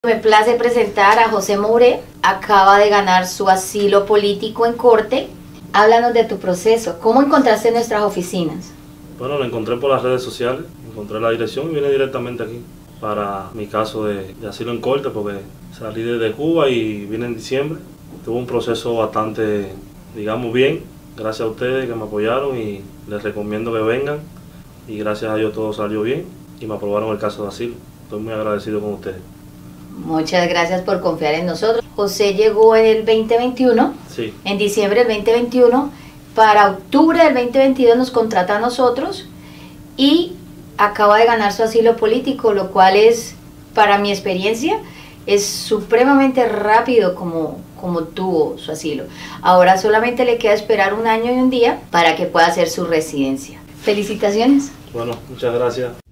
Me place presentar a José Mouré, acaba de ganar su asilo político en corte. Háblanos de tu proceso, ¿cómo encontraste nuestras oficinas? Bueno, lo encontré por las redes sociales, encontré la dirección y vine directamente aquí para mi caso de asilo en corte porque salí desde Cuba y vine en diciembre. Tuve un proceso bastante, digamos, bien, gracias a ustedes que me apoyaron y les recomiendo que vengan y gracias a Dios todo salió bien y me aprobaron el caso de asilo. Estoy muy agradecido con ustedes. Muchas gracias por confiar en nosotros. José llegó en el 2021, Sí. en diciembre del 2021, para octubre del 2022 nos contrata a nosotros y acaba de ganar su asilo político, lo cual es, para mi experiencia, es supremamente rápido como tuvo su asilo. Ahora solamente le queda esperar 1 año y 1 día para que pueda hacer su residencia. Felicitaciones. Bueno, muchas gracias.